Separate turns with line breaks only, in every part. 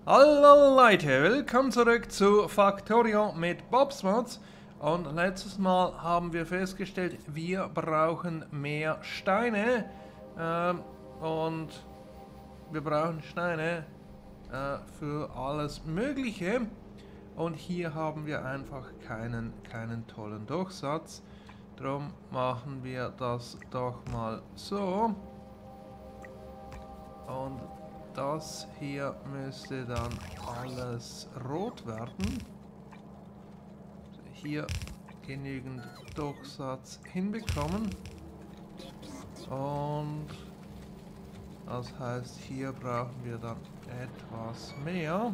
Hallo Leute, willkommen zurück zu Factorio mit Bob's Mods. Und letztes Mal haben wir festgestellt, wir brauchen mehr Steine. Und wir brauchen Steine für alles Mögliche. Und hier haben wir einfach keinen tollen Durchsatz. Darum machen wir das doch mal so. Und das hier müsste dann alles rot werden. Hier genügend Durchsatz hinbekommen. Und das heißt, hier brauchen wir dann etwas mehr.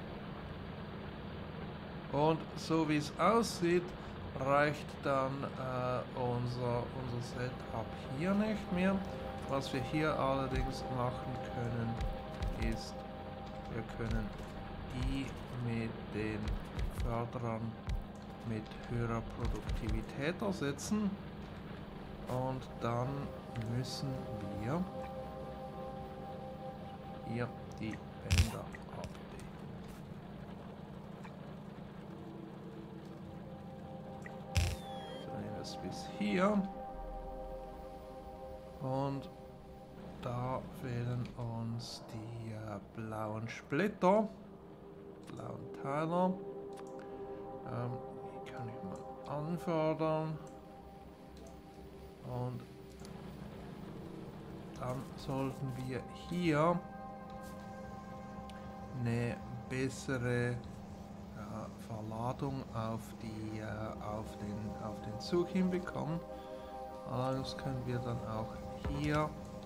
Und so wie es aussieht, reicht dann unser Setup hier nicht mehr. Was wir hier allerdings machen können, ist, wir können die mit den Förderern mit höherer Produktivität ersetzen. Und dann müssen wir hier die Bänder abdecken. So, nehmen wir es bis hier. Und da fehlen uns die blauen Splitter, blauen Teiler. Die kann ich mal anfordern. Und dann sollten wir hier eine bessere Verladung auf den Zug hinbekommen. Allerdings können wir dann auch hier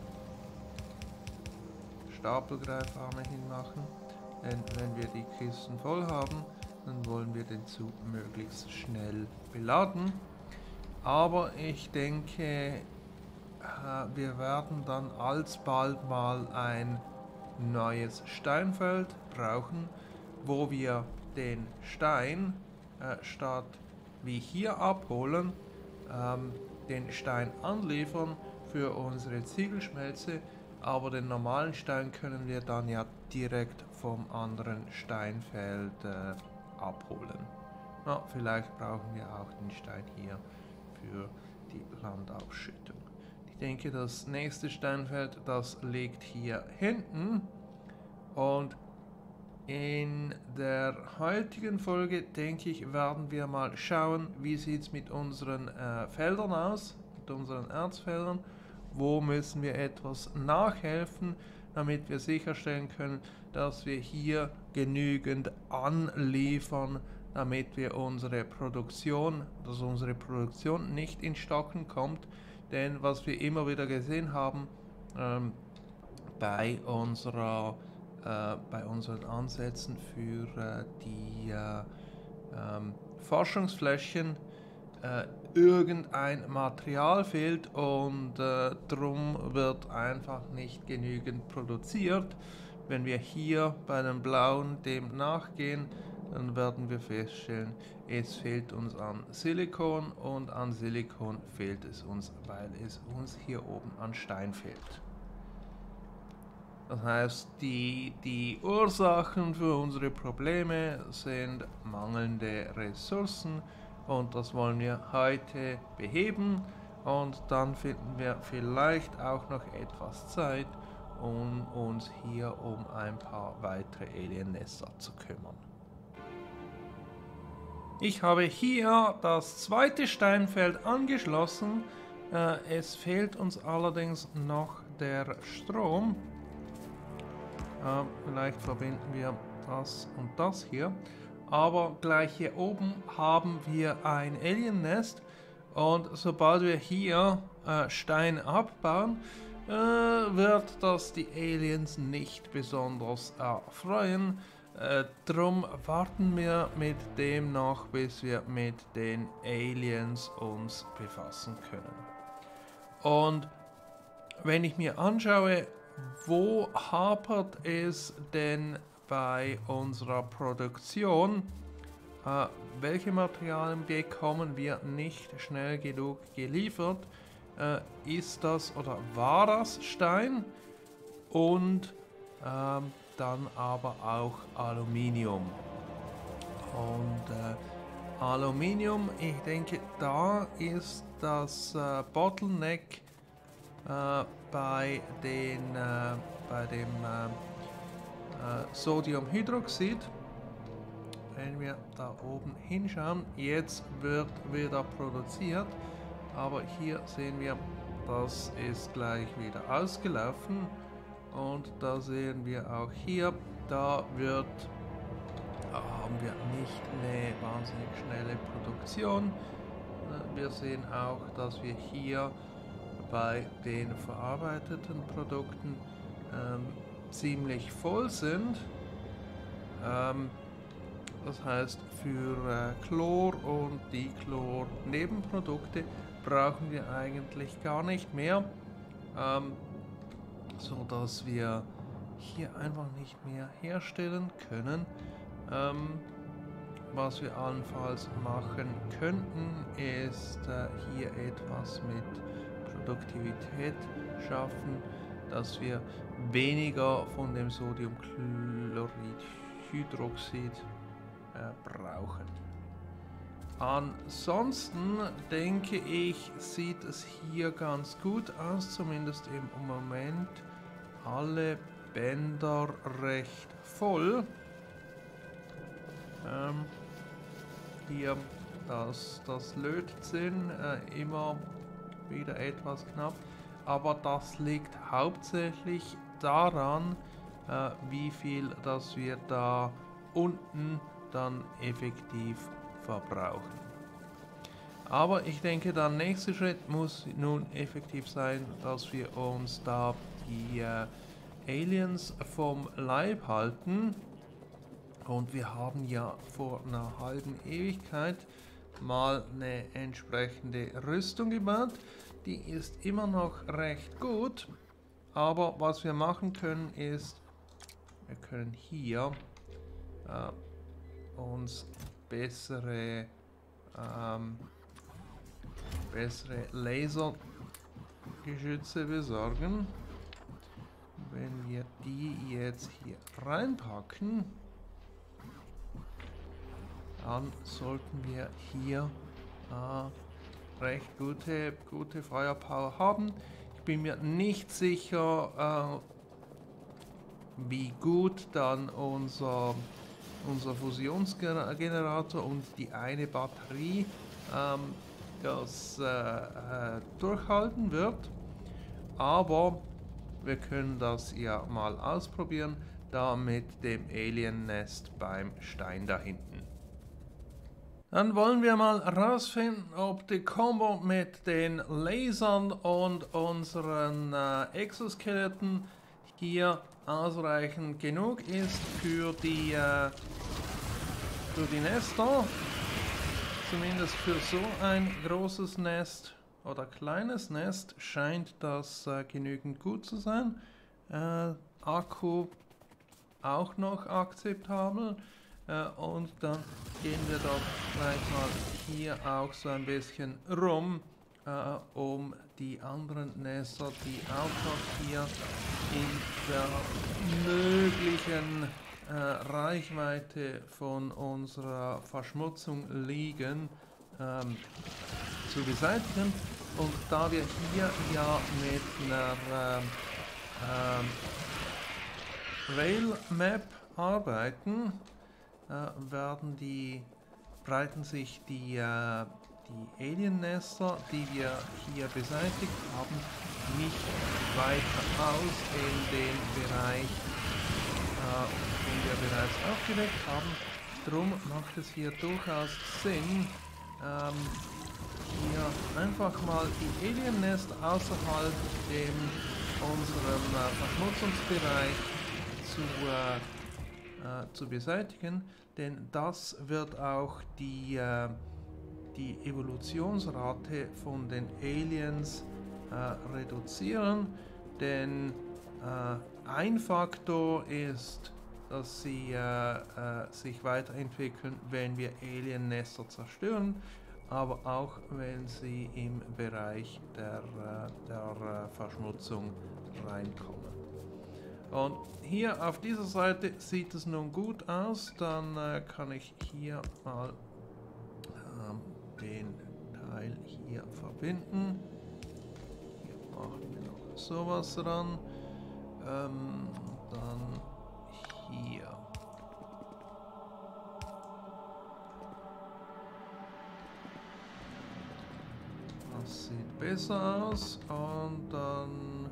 Stapelgreifarme hinmachen, denn wenn wir die Kisten voll haben, dann wollen wir den Zug möglichst schnell beladen. Aber ich denke, wir werden dann alsbald mal ein neues Steinfeld brauchen, wo wir den Stein statt wie hier abholen, den Stein anliefern für unsere Ziegelschmelze, aber den normalen Stein können wir dann ja direkt vom anderen Steinfeld abholen. Ja, vielleicht brauchen wir auch den Stein hier für die Landausschüttung. Ich denke, das nächste Steinfeld, das liegt hier hinten. Und in der heutigen Folge, denke ich, werden wir mal schauen, wie sieht es mit unseren Feldern aus, mit unseren Erzfeldern. Wo müssen wir etwas nachhelfen, damit wir sicherstellen können, dass wir hier genügend anliefern, damit wir unsere Produktion nicht in Stocken kommt. Denn was wir immer wieder gesehen haben bei unseren Ansätzen für die Forschungsflächen, irgendein Material fehlt und drum wird einfach nicht genügend produziert. Wenn wir hier bei den blauen dem nachgehen, dann werden wir feststellen, es fehlt uns an Silikon und an Silikon fehlt es uns, weil es uns hier oben an Stein fehlt. Das heißt, die Ursachen für unsere Probleme sind mangelnde Ressourcen und das wollen wir heute beheben und dann finden wir vielleicht auch noch etwas Zeit, um uns hier um ein paar weitere Alien-Nester zu kümmern. Ich habe hier das zweite Steinfeld angeschlossen. Es fehlt uns allerdings noch der Strom. Vielleicht verbinden wir das und das hier. Aber gleich hier oben haben wir ein Alien-Nest. Und sobald wir hier Stein abbauen, wird das die Aliens nicht besonders erfreuen. Drum warten wir mit dem noch, bis wir mit den Aliens uns befassen können. Und wenn ich mir anschaue, wo hapert es denn bei unserer Produktion? Welche Materialien bekommen wir nicht schnell genug geliefert? Ist das oder war das Stein? Und dann aber auch Aluminium. Und Aluminium, ich denke, da ist das Bottleneck bei dem Sodiumhydroxid. Wenn wir da oben hinschauen, jetzt wird wieder produziert, aber hier sehen wir, das ist gleich wieder ausgelaufen, und da sehen wir auch hier, da haben wir nicht eine wahnsinnig schnelle Produktion. Wir sehen auch, dass wir hier bei den verarbeiteten Produkten ziemlich voll sind. Das heißt, für Chlor und Dichlor-Nebenprodukte brauchen wir eigentlich gar nicht mehr, so dass wir hier einfach nicht mehr herstellen können. Was wir allenfalls machen könnten, ist hier etwas mit Produktivität schaffen, dass wir weniger von dem Sodiumchloridhydroxid brauchen. Ansonsten denke ich, sieht es hier ganz gut aus, zumindest im Moment alle Bänder recht voll. Hier das Lötzinn immer wieder etwas knapp, aber das liegt hauptsächlich daran, wie viel das wir da unten dann effektiv verbrauchen. Aber ich denke, der nächste Schritt muss nun effektiv sein, dass wir uns da die Aliens vom Leib halten. Und wir haben ja vor einer halben Ewigkeit mal eine entsprechende Rüstung gebaut. Die ist immer noch recht gut. Aber was wir machen können ist, wir können hier uns bessere Lasergeschütze besorgen. Wenn wir die jetzt hier reinpacken, dann sollten wir hier recht gute Feuerpower haben. Ich bin mir nicht sicher, wie gut dann unser Fusionsgenerator und die eine Batterie das durchhalten wird. Aber wir können das ja mal ausprobieren, da mit dem Alien-Nest beim Stein da hinten. Dann wollen wir mal herausfinden, ob die Combo mit den Lasern und unseren Exoskeletten hier ausreichend genug ist für die Nester. Zumindest für so ein großes Nest oder kleines Nest scheint das genügend gut zu sein. Akku auch noch akzeptabel. Und dann gehen wir doch gleich mal hier auch so ein bisschen rum, um die anderen Nester, die auch noch hier in der möglichen Reichweite von unserer Verschmutzung liegen, zu beseitigen. Und da wir hier ja mit einer Rail Map arbeiten, breiten sich die Alien-Nester, die wir hier beseitigt haben, nicht weiter aus in den Bereich, den wir bereits aufgedeckt haben. Drum macht es hier durchaus Sinn, hier einfach mal die Alien-Nester außerhalb unserem Verschmutzungsbereich zu beseitigen, denn das wird auch die Evolutionsrate von den Aliens reduzieren, denn ein Faktor ist, dass sie sich weiterentwickeln, wenn wir Alien-Nester zerstören, aber auch wenn sie im Bereich der Verschmutzung reinkommen. Und hier auf dieser Seite sieht es nun gut aus. Dann kann ich hier mal den Teil hier verbinden. Hier machen wir noch sowas ran. Dann hier. Das sieht besser aus. Und dann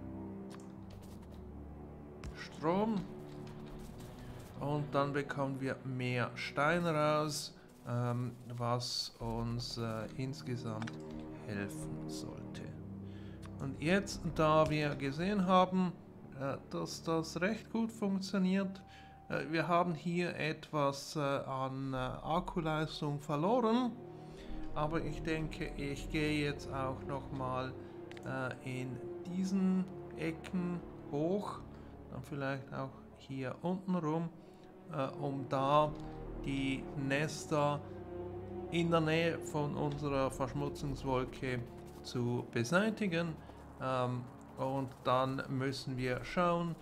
Strom. Und dann bekommen wir mehr Stein raus, was uns insgesamt helfen sollte. Und jetzt, da wir gesehen haben, dass das recht gut funktioniert, wir haben hier etwas an Akkuleistung verloren, aber ich denke, ich gehe jetzt auch nochmal in diesen Ecken hoch, dann vielleicht auch hier unten rum, um da die Nester in der Nähe von unserer Verschmutzungswolke zu beseitigen. Und dann müssen wir schauen,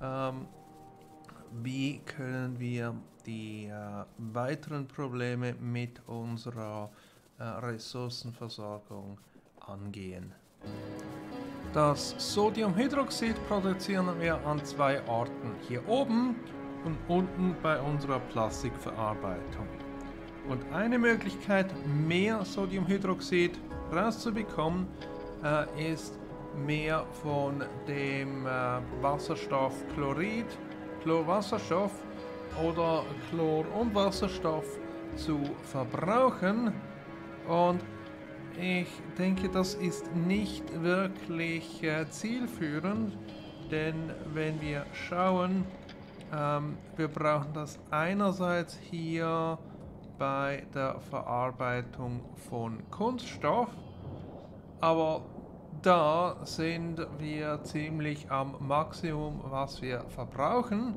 wie können wir die weiteren Probleme mit unserer Ressourcenversorgung angehen. Das Sodiumhydroxid produzieren wir an 2 Orten, hier oben und unten bei unserer Plastikverarbeitung. Und eine Möglichkeit, mehr Sodiumhydroxid rauszubekommen, ist mehr von dem Wasserstoffchlorid, Chlorwasserstoff oder Chlor und Wasserstoff zu verbrauchen. Und ich denke, das ist nicht wirklich zielführend, denn wenn wir schauen, wir brauchen das einerseits hier bei der Verarbeitung von Kunststoff, aber da sind wir ziemlich am Maximum, was wir verbrauchen.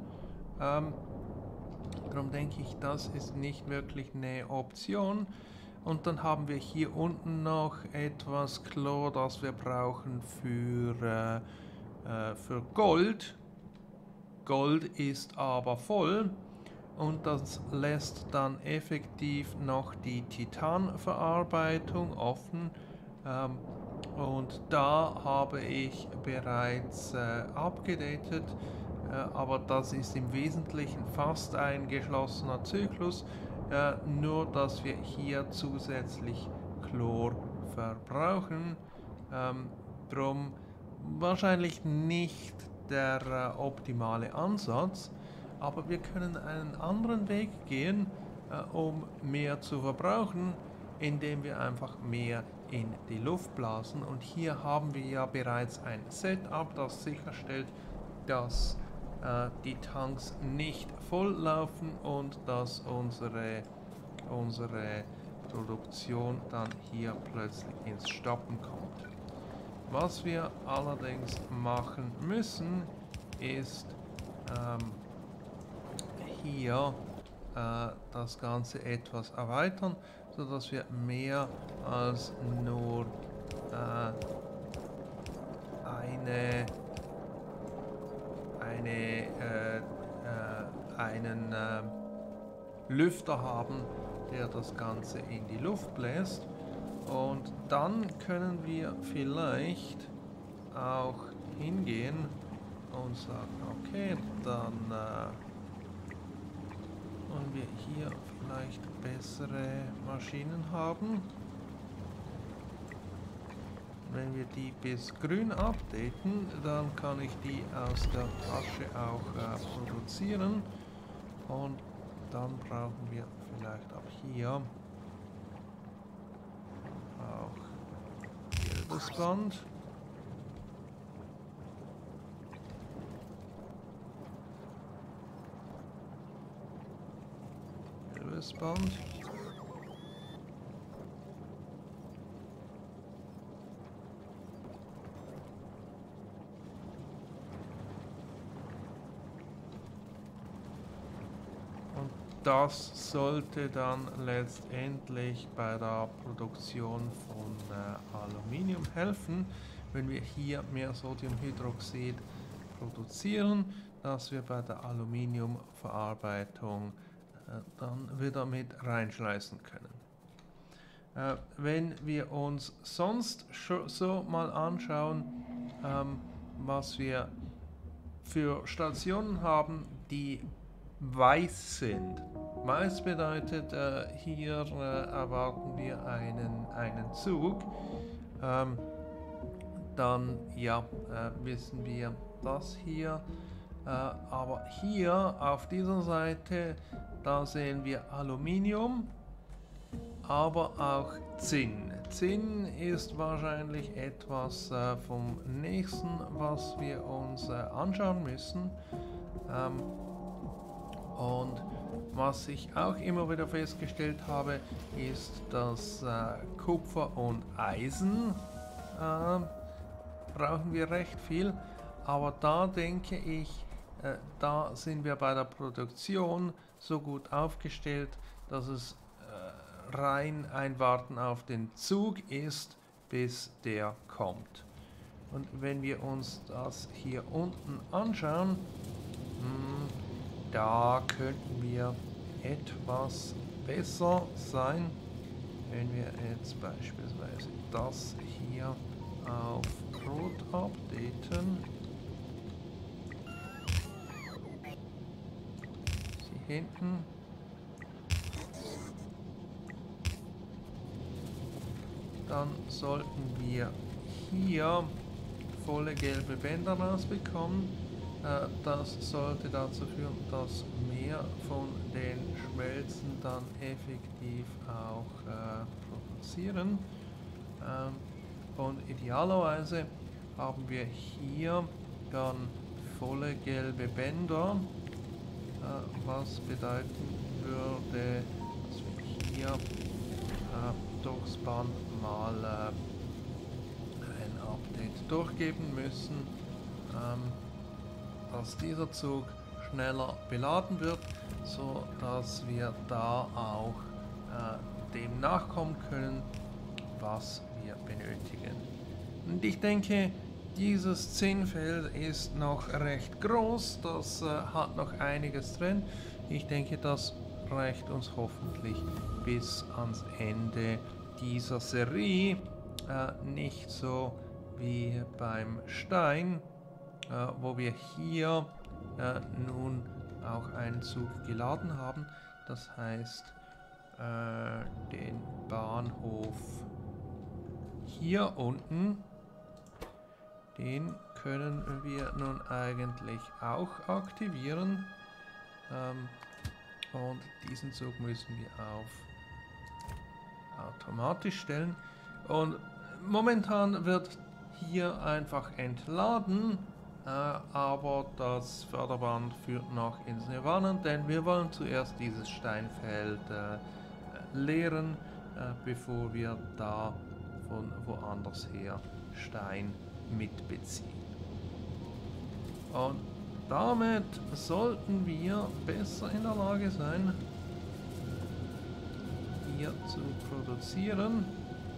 Darum denke ich, das ist nicht wirklich eine Option. Und dann haben wir hier unten noch etwas Chlor, das wir brauchen für Gold. Gold ist aber voll und das lässt dann effektiv noch die Titanverarbeitung offen. Und da habe ich bereits abgedatet, aber das ist im Wesentlichen fast ein geschlossener Zyklus, nur dass wir hier zusätzlich Chlor verbrauchen. Drum wahrscheinlich nicht der optimale Ansatz, aber wir können einen anderen Weg gehen, um mehr zu verbrauchen, indem wir einfach mehr in die Luft blasen. Und hier haben wir ja bereits ein Setup, das sicherstellt, dass die Tanks nicht voll laufen und dass unsere Produktion dann hier plötzlich ins Stoppen kommt. Was wir allerdings machen müssen, ist hier das Ganze etwas erweitern, sodass wir mehr als nur einen Lüfter haben, der das Ganze in die Luft bläst. Und dann können wir vielleicht auch hingehen und sagen, okay, dann wollen wir hier vielleicht bessere Maschinen haben. Wenn wir die bis grün updaten, dann kann ich die aus der Tasche auch produzieren. Und dann brauchen wir vielleicht auch hier gelbes Band. Gelbes Band. Das sollte dann letztendlich bei der Produktion von Aluminium helfen. Wenn wir hier mehr Sodiumhydroxid produzieren, dass wir bei der Aluminiumverarbeitung dann wieder mit reinschleißen können. Wenn wir uns sonst so mal anschauen, was wir für Stationen haben, die weiß sind. Weiß bedeutet, hier erwarten wir einen Zug. Dann ja, wissen wir das hier. Aber hier auf dieser Seite, da sehen wir Aluminium, aber auch Zinn. Zinn ist wahrscheinlich etwas vom nächsten, was wir uns anschauen müssen. Und was ich auch immer wieder festgestellt habe, ist, dass Kupfer und Eisen brauchen wir recht viel. Aber da denke ich, da sind wir bei der Produktion so gut aufgestellt, dass es rein ein Warten auf den Zug ist, bis der kommt. Und wenn wir uns das hier unten anschauen, da könnten wir etwas besser sein, wenn wir jetzt beispielsweise das hier auf Rot updaten. Sie hinten. Dann sollten wir hier volle gelbe Bänder rausbekommen. Das sollte dazu führen, dass mehr von den Schmelzen dann effektiv auch produzieren. Und idealerweise haben wir hier dann volle gelbe Bänder, was bedeuten würde, dass wir hier durchs Band mal ein Update durchgeben müssen, dass dieser Zug schneller beladen wird, so dass wir da auch dem nachkommen können, was wir benötigen. Und ich denke, dieses Zinnfeld ist noch recht groß, das hat noch einiges drin. Ich denke, das reicht uns hoffentlich bis ans Ende dieser Serie, nicht so wie beim Stein, wo wir hier nun auch einen Zug geladen haben, das heißt den Bahnhof hier unten, den können wir nun eigentlich auch aktivieren, und diesen Zug müssen wir auf automatisch stellen, und momentan wird hier einfach entladen, aber das Förderband führt noch ins Nirvana, denn wir wollen zuerst dieses Steinfeld leeren, bevor wir da von woanders her Stein mitbeziehen. Und damit sollten wir besser in der Lage sein, hier zu produzieren,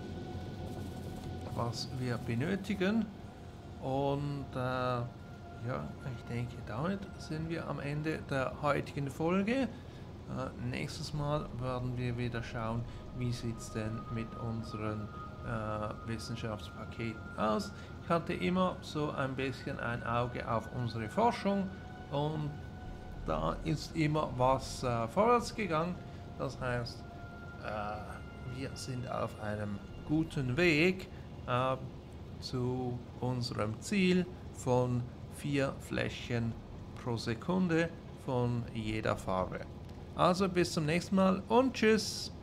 was wir benötigen. Und ja, ich denke, damit sind wir am Ende der heutigen Folge. Nächstes Mal werden wir wieder schauen, wie sieht es denn mit unseren Wissenschaftspaketen aus. Ich hatte immer so ein bisschen ein Auge auf unsere Forschung, und da ist immer was vorwärts gegangen. Das heißt, wir sind auf einem guten Weg zu unserem Ziel von 4 Fläschchen pro Sekunde von jeder Farbe. Also bis zum nächsten Mal und tschüss!